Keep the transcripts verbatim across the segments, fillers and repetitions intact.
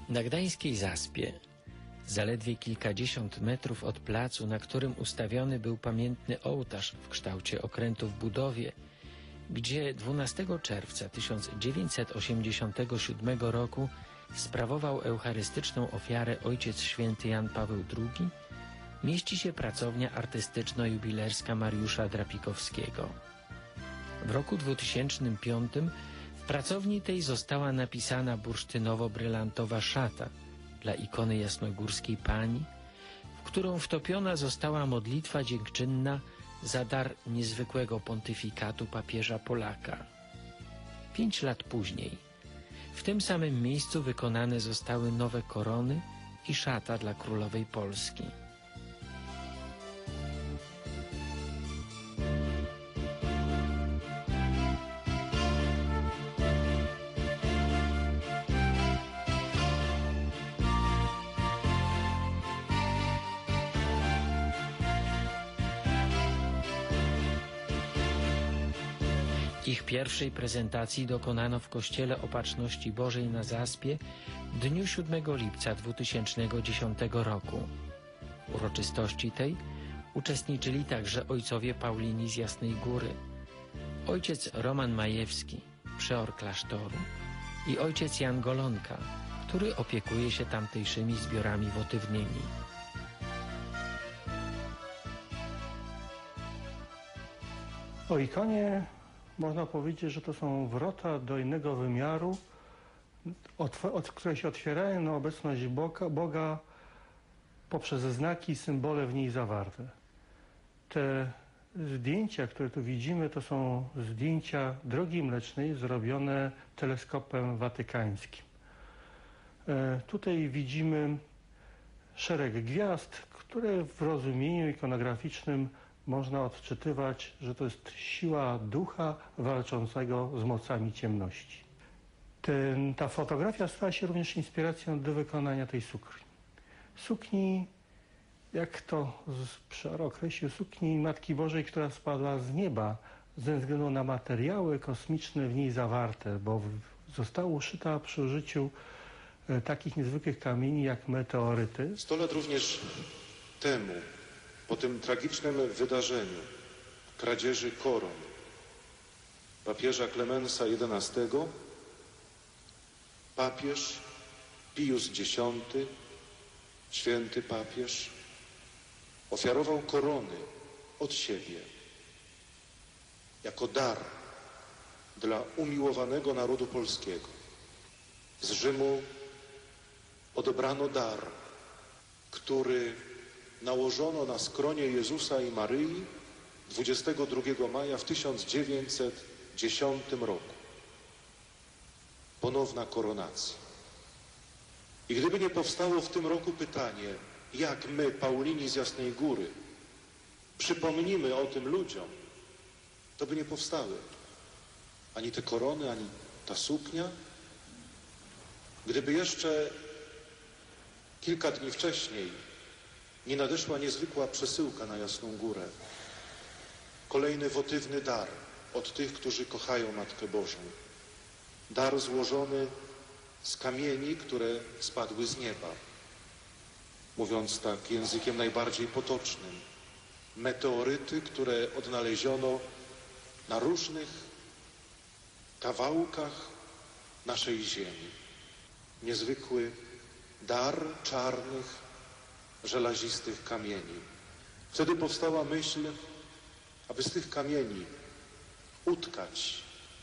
Na gdańskiej Zaspie, zaledwie kilkadziesiąt metrów od placu, na którym ustawiony był pamiętny ołtarz w kształcie okrętu w budowie, gdzie dwunastego czerwca tysiąc dziewięćset osiemdziesiątego siódmego roku sprawował eucharystyczną ofiarę Ojciec Święty Jan Paweł drugi, mieści się pracownia artystyczno-jubilerska Mariusza Drapikowskiego. W roku dwutysięcznym piątym w pracowni tej została napisana bursztynowo-brylantowa szata dla ikony jasnogórskiej Pani, w którą wtopiona została modlitwa dziękczynna za dar niezwykłego pontyfikatu papieża Polaka. Pięć lat później w tym samym miejscu wykonane zostały nowe korony i szata dla królowej Polski. Ich pierwszej prezentacji dokonano w Kościele Opatrzności Bożej na Zaspie w dniu siódmego lipca dwutysięcznego dziesiątego roku. W uroczystości tej uczestniczyli także ojcowie Paulini z Jasnej Góry, ojciec Roman Majewski, przeor klasztoru, i ojciec Jan Golonka, który opiekuje się tamtejszymi zbiorami wotywnymi. O ikonie można powiedzieć, że to są wrota do innego wymiaru, od, od, które się otwierają na obecność Boga, Boga poprzez znaki i symbole w niej zawarte. Te zdjęcia, które tu widzimy, to są zdjęcia Drogi Mlecznej zrobione teleskopem watykańskim. E, tutaj widzimy szereg gwiazd, które w rozumieniu ikonograficznym można odczytywać, że to jest siła ducha walczącego z mocami ciemności. Ten, ta fotografia stała się również inspiracją do wykonania tej sukni. Sukni, jak to przeor określił, sukni Matki Bożej, która spadła z nieba ze względu na materiały kosmiczne w niej zawarte, bo została uszyta przy użyciu e, takich niezwykłych kamieni jak meteoryty. Sto lat również temu, po tym tragicznym wydarzeniu kradzieży koron papieża Klemensa jedenastego, papież Pius dziesiąty, święty papież, ofiarował korony od siebie jako dar dla umiłowanego narodu polskiego. Z Rzymu odebrano dar, który nałożono na skronie Jezusa i Maryi dwudziestego drugiego maja w tysiąc dziewięćset dziesiątym roku. Ponowna koronacja. I gdyby nie powstało w tym roku pytanie, jak my, Paulini z Jasnej Góry, przypomnimy o tym ludziom, to by nie powstały ani te korony, ani ta suknia. Gdyby jeszcze kilka dni wcześniej nie nadeszła niezwykła przesyłka na Jasną Górę, kolejny wotywny dar od tych, którzy kochają Matkę Bożą. Dar złożony z kamieni, które spadły z nieba. Mówiąc tak językiem najbardziej potocznym, meteoryty, które odnaleziono na różnych kawałkach naszej ziemi. Niezwykły dar czarnych, żelazistych kamieni. Wtedy powstała myśl, aby z tych kamieni utkać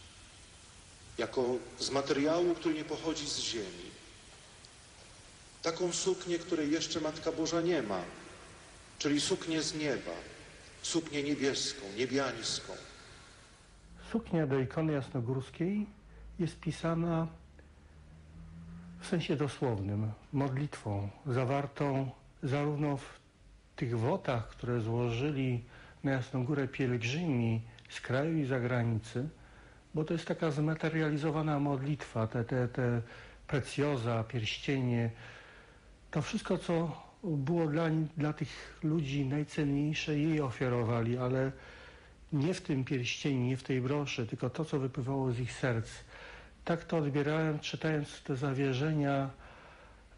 jako z materiału, który nie pochodzi z ziemi, taką suknię, której jeszcze Matka Boża nie ma, czyli suknię z nieba, suknię niebieską, niebiańską. Suknia do ikony jasnogórskiej jest pisana w sensie dosłownym, modlitwą zawartą zarówno w tych wotach, które złożyli na Jasną Górę pielgrzymi z kraju i zagranicy, bo to jest taka zmaterializowana modlitwa, te, te, te precjoza, pierścienie, to wszystko, co było dla, dla tych ludzi najcenniejsze, jej ofiarowali, ale nie w tym pierścieniu, nie w tej broszy, tylko to, co wypływało z ich serc. Tak to odbierałem, czytając te zawierzenia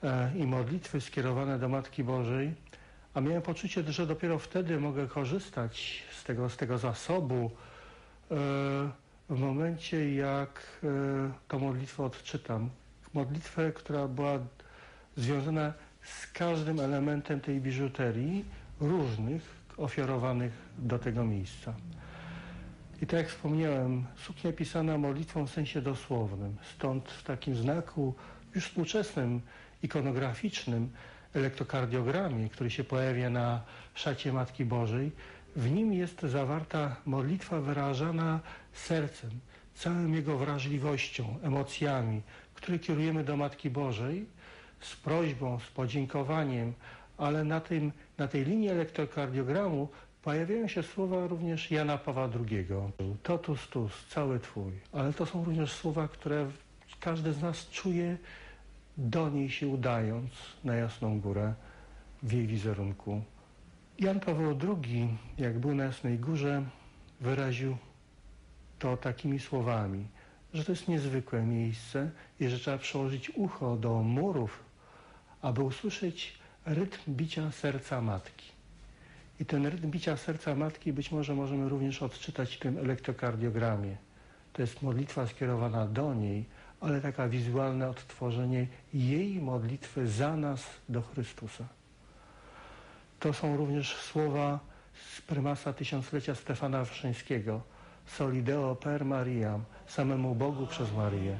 e, i modlitwy skierowane do Matki Bożej, a miałem poczucie, że dopiero wtedy mogę korzystać z tego, z tego zasobu e, w momencie, jak e, tą modlitwę odczytam. Modlitwę, która była związana z każdym elementem tej biżuterii różnych, ofiarowanych do tego miejsca. I tak jak wspomniałem, suknia pisana modlitwą w sensie dosłownym. Stąd w takim znaku już współczesnym, ikonograficznym, elektrokardiogramie, który się pojawia na szacie Matki Bożej, w nim jest zawarta modlitwa wyrażana sercem, całą jego wrażliwością, emocjami, które kierujemy do Matki Bożej z prośbą, z podziękowaniem, ale na, tym, na tej linii elektrokardiogramu pojawiają się słowa również Jana Pawła drugiego. Totus tus, cały Twój. Ale to są również słowa, które każdy z nas czuje, do niej się udając na Jasną Górę w jej wizerunku. Jan Paweł drugi, jak był na Jasnej Górze, wyraził to takimi słowami, że to jest niezwykłe miejsce i że trzeba przyłożyć ucho do murów, aby usłyszeć rytm bicia serca Matki. I ten rytm bicia serca Matki być może możemy również odczytać w tym elektrokardiogramie. To jest modlitwa skierowana do niej, ale taka wizualne odtworzenie jej modlitwy za nas do Chrystusa. To są również słowa z prymasa tysiąclecia Stefana Wyszyńskiego. Soli Deo per Mariam, samemu Bogu przez Maryję.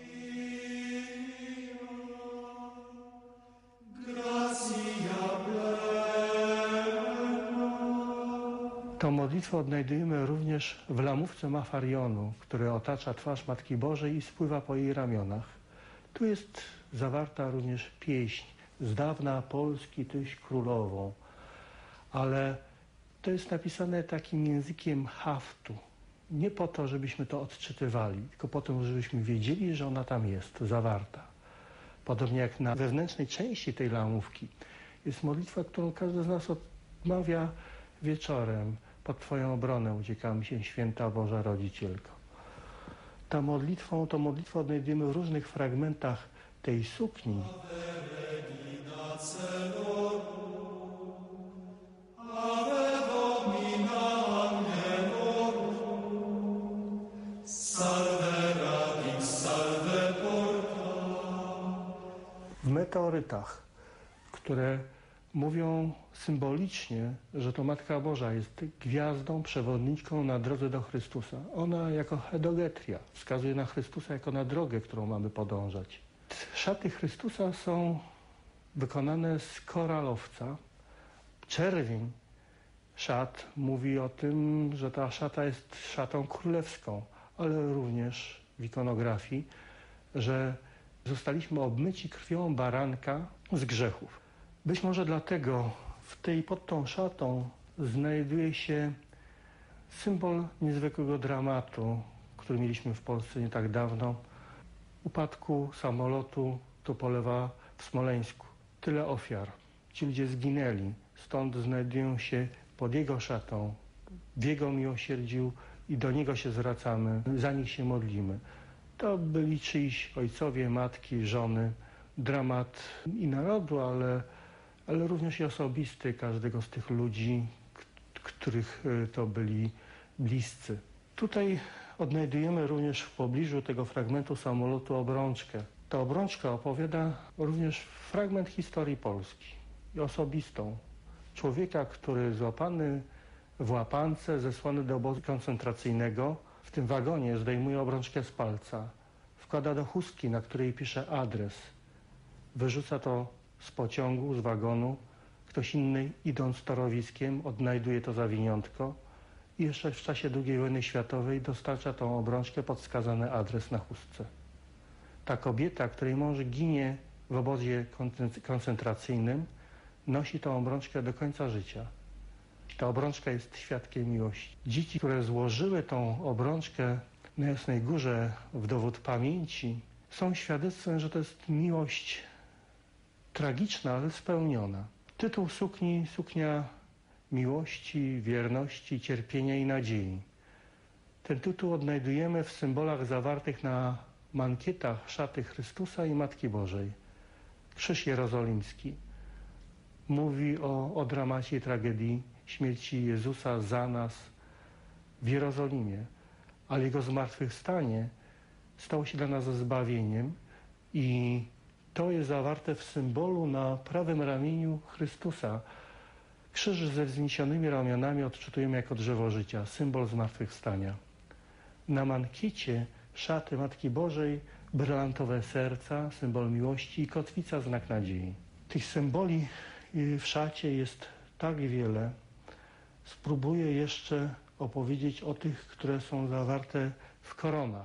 Tą modlitwę odnajdujemy również w lamówce Mafarionu, który otacza twarz Matki Bożej i spływa po jej ramionach. Tu jest zawarta również pieśń z dawna Polski Tyś królową, ale to jest napisane takim językiem haftu. Nie po to, żebyśmy to odczytywali, tylko po to, żebyśmy wiedzieli, że ona tam jest zawarta. Podobnie jak na wewnętrznej części tej lamówki jest modlitwa, którą każdy z nas odmawia wieczorem. Pod Twoją obronę uciekamy się, Święta Boża Rodzicielko. Ta modlitwą, tą modlitwę odnajdujemy w różnych fragmentach tej sukni. W meteorytach, które mówią symbolicznie, że to Matka Boża jest gwiazdą, przewodniczką na drodze do Chrystusa. Ona jako hedogetria wskazuje na Chrystusa jako na drogę, którą mamy podążać. Szaty Chrystusa są wykonane z koralowca. Czerwień szat mówi o tym, że ta szata jest szatą królewską, ale również w ikonografii, że zostaliśmy obmyci krwią baranka z grzechów. Być może dlatego w tej, pod tą szatą znajduje się symbol niezwykłego dramatu, który mieliśmy w Polsce nie tak dawno. Upadku samolotu Tupolewa w Smoleńsku. Tyle ofiar. Ci ludzie zginęli. Stąd znajdują się pod jego szatą, w jego miłosierdziu i do niego się zwracamy, za nich się modlimy. To byli czyjś ojcowie, matki, żony. Dramat i narodu, ale ale również i osobisty każdego z tych ludzi, których to byli bliscy. Tutaj odnajdujemy również w pobliżu tego fragmentu samolotu obrączkę. Ta obrączka opowiada również fragment historii Polski, osobistą. Człowieka, który złapany w łapance, zesłany do obozu koncentracyjnego, w tym wagonie zdejmuje obrączkę z palca, wkłada do chustki, na której pisze adres, wyrzuca to z pociągu, z wagonu. Ktoś inny, idąc torowiskiem, odnajduje to zawiniątko i jeszcze w czasie drugiej wojny światowej dostarcza tą obrączkę pod wskazany adres na chustce. Ta kobieta, której mąż ginie w obozie koncentracyjnym, nosi tą obrączkę do końca życia. Ta obrączka jest świadkiem miłości. Dzieci, które złożyły tą obrączkę na Jasnej Górze w dowód pamięci, są świadectwem, że to jest miłość tragiczna, ale spełniona. Tytuł sukni, suknia miłości, wierności, cierpienia i nadziei. Ten tytuł odnajdujemy w symbolach zawartych na mankietach szaty Chrystusa i Matki Bożej. Krzyż Jerozolimski mówi o, o dramacie i tragedii śmierci Jezusa za nas w Jerozolimie, ale Jego zmartwychwstanie stało się dla nas zbawieniem i to jest zawarte w symbolu na prawym ramieniu Chrystusa. Krzyż ze wzniesionymi ramionami odczytujemy jako drzewo życia, symbol zmartwychwstania. Na mankiecie szaty Matki Bożej, brylantowe serca, symbol miłości i kotwica, znak nadziei. Tych symboli w szacie jest tak wiele. Spróbuję jeszcze opowiedzieć o tych, które są zawarte w koronach.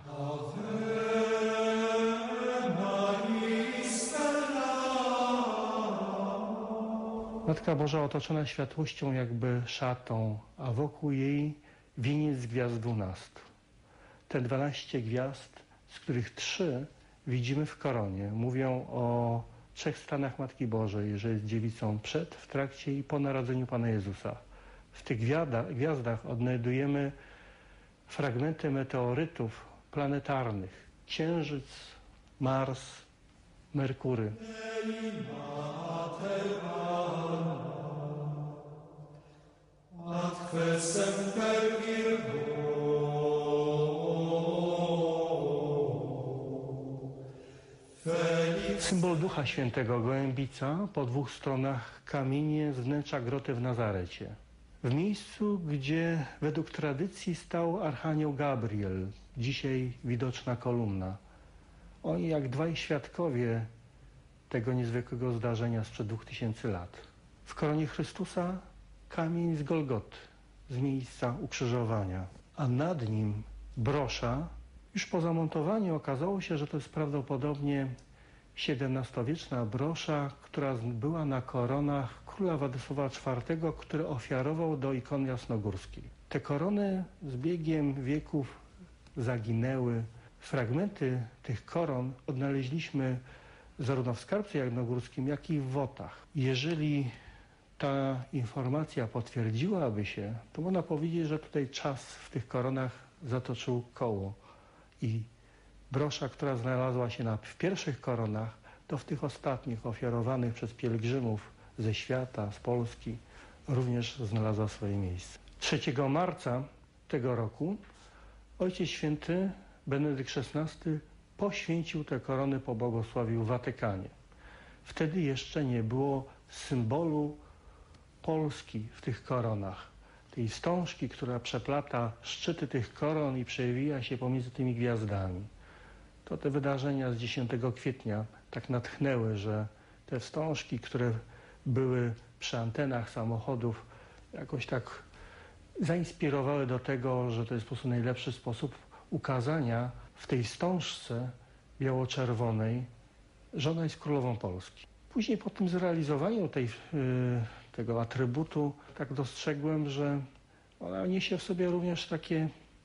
Matka Boża otoczona światłością jakby szatą, a wokół jej wieniec gwiazd dwunastu. Te dwanaście gwiazd, z których trzy widzimy w koronie, mówią o trzech stanach Matki Bożej, że jest dziewicą przed, w trakcie i po narodzeniu Pana Jezusa. W tych gwiazdach odnajdujemy fragmenty meteorytów planetarnych. Księżyc, Mars, Merkury. Symbol Ducha Świętego, gołębica, po dwóch stronach kamienie z wnętrza groty w Nazarecie. W miejscu, gdzie według tradycji stał archanioł Gabriel, dzisiaj widoczna kolumna. Oni jak dwaj świadkowie tego niezwykłego zdarzenia sprzed dwóch tysięcy lat. W koronie Chrystusa kamień z Golgoty, z miejsca ukrzyżowania, a nad nim brosza. Już po zamontowaniu okazało się, że to jest prawdopodobnie siedemnastowieczna brosza, która była na koronach króla Władysława czwartego, który ofiarował do ikony jasnogórskiej. Te korony z biegiem wieków zaginęły. Fragmenty tych koron odnaleźliśmy zarówno w skarbcu jasnogórskim, jak i w wotach. Jeżeli ta informacja potwierdziłaby się, to można powiedzieć, że tutaj czas w tych koronach zatoczył koło i brosza, która znalazła się na, w pierwszych koronach, to w tych ostatnich ofiarowanych przez pielgrzymów ze świata, z Polski, również znalazła swoje miejsce. trzeciego marca tego roku Ojciec Święty Benedykt szesnasty poświęcił te korony, pobłogosławił w Watykanie. Wtedy jeszcze nie było symbolu Polski w tych koronach. Tej wstążki, która przeplata szczyty tych koron i przewija się pomiędzy tymi gwiazdami. To te wydarzenia z dziesiątego kwietnia tak natchnęły, że te wstążki, które były przy antenach samochodów, jakoś tak zainspirowały do tego, że to jest po prostu najlepszy sposób ukazania w tej wstążce biało-czerwonej, że ona jest królową Polski. Później po tym zrealizowaniu tej, tego atrybutu tak dostrzegłem, że ona niesie w sobie również taki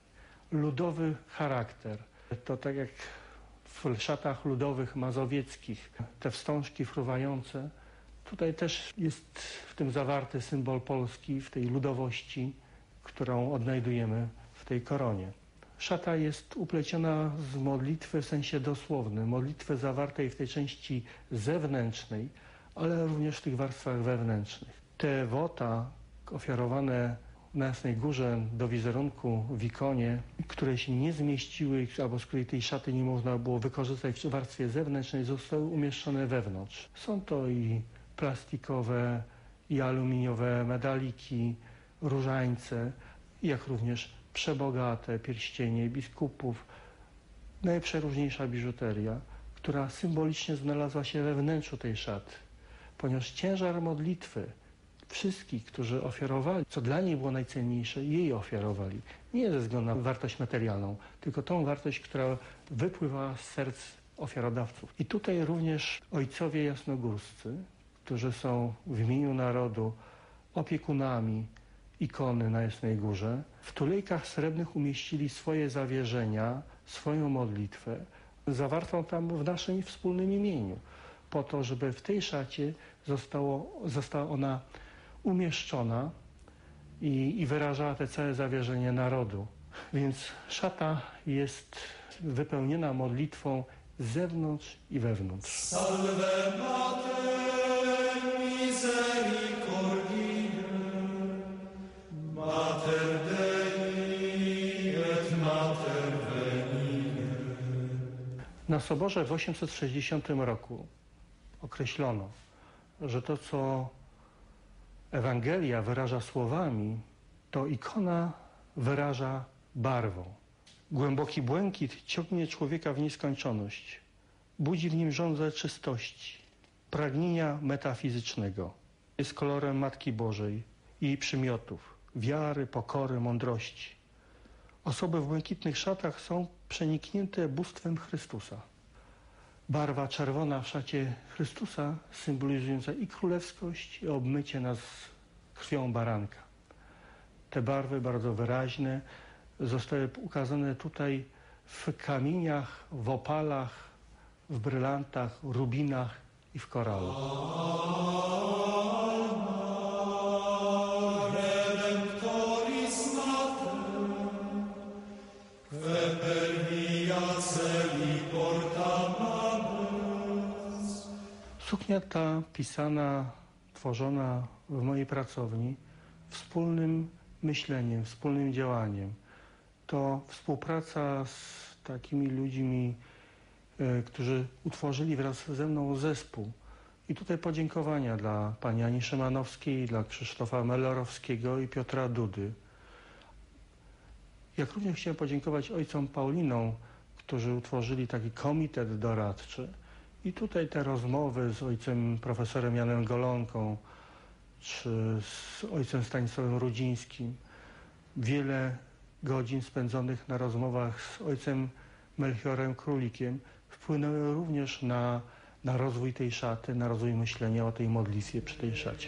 ludowy charakter. To tak jak w szatach ludowych mazowieckich, te wstążki fruwające. Tutaj też jest w tym zawarty symbol Polski, w tej ludowości, którą odnajdujemy w tej koronie. Szata jest upleciona z modlitwy w sensie dosłownym, modlitwy zawartej w tej części zewnętrznej, ale również w tych warstwach wewnętrznych. Te wota ofiarowane na Jasnej Górze do wizerunku w ikonie, które się nie zmieściły, albo z której tej szaty nie można było wykorzystać w warstwie zewnętrznej, zostały umieszczone wewnątrz. Są to i plastikowe, i aluminiowe medaliki, różańce, jak również przebogate pierścienie biskupów, najprzeróżniejsza biżuteria, która symbolicznie znalazła się we wnętrzu tej szaty, ponieważ ciężar modlitwy wszystkich, którzy ofiarowali, co dla niej było najcenniejsze, jej ofiarowali. Nie ze względu na wartość materialną, tylko tą wartość, która wypływała z serc ofiarodawców. I tutaj również ojcowie jasnogórscy, którzy są w imieniu narodu opiekunami ikony na Jasnej Górze, w tulejkach srebrnych umieścili swoje zawierzenia, swoją modlitwę, zawartą tam w naszym wspólnym imieniu, po to, żeby w tej szacie zostało, została ona umieszczona i, i wyrażała te całe zawierzenie narodu. Więc szata jest wypełniona modlitwą z zewnątrz i wewnątrz. Salve Mater. Na Soborze w osiemset sześćdziesiątym roku określono, że to, co Ewangelia wyraża słowami, to ikona wyraża barwą. Głęboki błękit ciągnie człowieka w nieskończoność. Budzi w nim żądzę czystości, pragnienia metafizycznego. Jest kolorem Matki Bożej i jej przymiotów, wiary, pokory, mądrości. Osoby w błękitnych szatach są przeniknięte bóstwem Chrystusa. Barwa czerwona w szacie Chrystusa symbolizująca i królewskość, i obmycie nas krwią baranka. Te barwy bardzo wyraźne zostały ukazane tutaj w kamieniach, w opalach, w brylantach, rubinach i w koralu. Suknia ta pisana, tworzona w mojej pracowni wspólnym myśleniem, wspólnym działaniem. To współpraca z takimi ludźmi, y, którzy utworzyli wraz ze mną zespół. I tutaj podziękowania dla pani Ani Szymanowskiej, dla Krzysztofa Melorowskiego i Piotra Dudy. Jak również chciałem podziękować ojcom Paulinom, którzy utworzyli taki komitet doradczy. I tutaj te rozmowy z ojcem profesorem Janem Golonką, czy z ojcem Stanisławem Rudzińskim, wiele godzin spędzonych na rozmowach z ojcem Melchiorem Królikiem wpłynęły również na, na rozwój tej szaty, na rozwój myślenia o tej modlitwie przy tej szacie.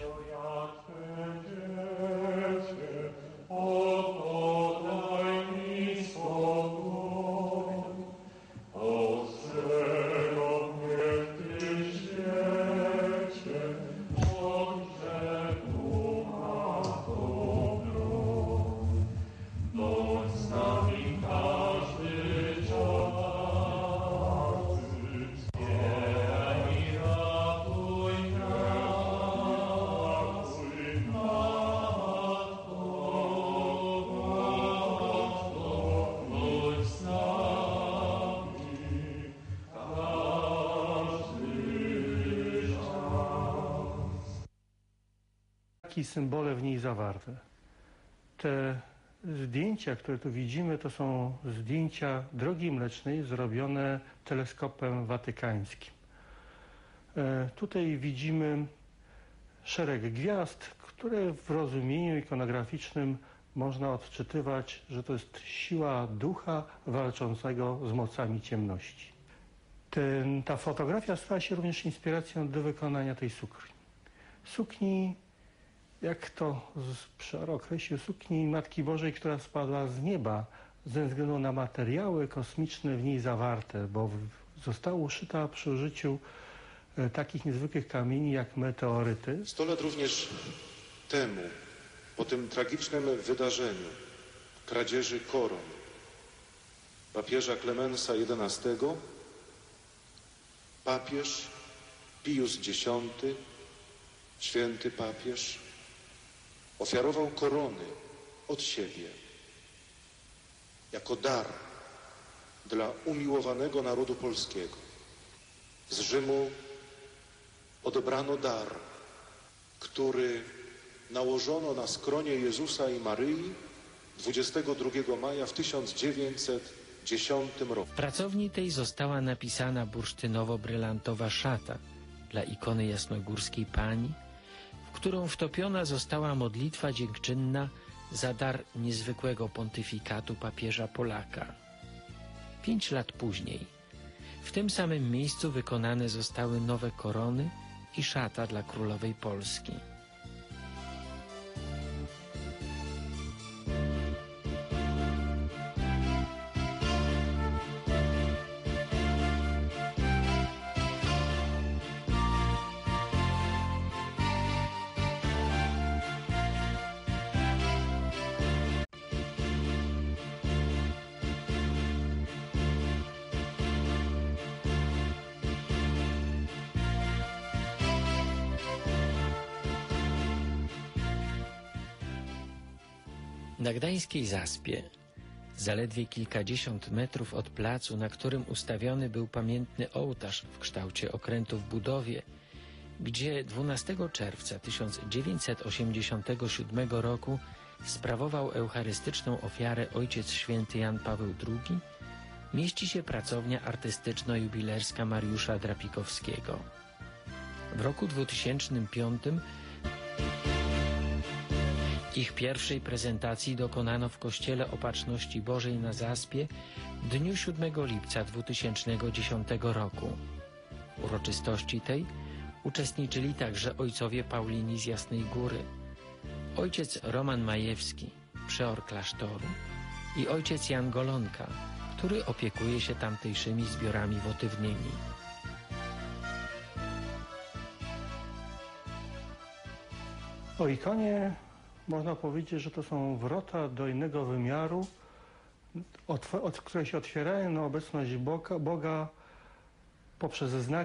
Jakie symbole w niej zawarte. Te zdjęcia, które tu widzimy, to są zdjęcia Drogi Mlecznej zrobione teleskopem watykańskim. E, tutaj widzimy szereg gwiazd, które w rozumieniu ikonograficznym można odczytywać, że to jest siła ducha walczącego z mocami ciemności. Ten, ta fotografia stała się również inspiracją do wykonania tej sukni. Sukni, jak to Przor określił, sukni Matki Bożej, która spadła z nieba ze względu na materiały kosmiczne w niej zawarte, bo została uszyta przy użyciu takich niezwykłych kamieni jak meteoryty. Sto lat również temu, po tym tragicznym wydarzeniu kradzieży koron papieża Klemensa jedenastego, papież Pius dziesiąty, święty papież, ofiarował korony od siebie jako dar dla umiłowanego narodu polskiego. Z Rzymu odebrano dar, który nałożono na skronie Jezusa i Maryi dwudziestego drugiego maja w tysiąc dziewięćset dziesiątym roku. W pracowni tej została napisana bursztynowo-brylantowa szata dla ikony jasnogórskiej Pani, w którą wtopiona została modlitwa dziękczynna za dar niezwykłego pontyfikatu papieża Polaka. Pięć lat później w tym samym miejscu wykonane zostały nowe korony i szata dla królowej Polski. Na gdańskiej Zaspie zaledwie kilkadziesiąt metrów od placu, na którym ustawiony był pamiętny ołtarz w kształcie okrętu w budowie, gdzie dwunastego czerwca tysiąc dziewięćset osiemdziesiątego siódmego roku sprawował eucharystyczną ofiarę Ojciec Święty Jan Paweł drugi, mieści się pracownia artystyczno-jubilerska Mariusza Drapikowskiego. W roku dwutysięcznym piątym ich pierwszej prezentacji dokonano w Kościele Opatrzności Bożej na Zaspie w dniu siódmego lipca dwutysięcznego dziesiątego roku. W uroczystości tej uczestniczyli także ojcowie Paulini z Jasnej Góry, ojciec Roman Majewski, przeor klasztoru, i ojciec Jan Golonka, który opiekuje się tamtejszymi zbiorami wotywnymi. O ikonie można powiedzieć, że to są wrota do innego wymiaru, od, od, które się otwierają na obecność Boga, Boga poprzez znak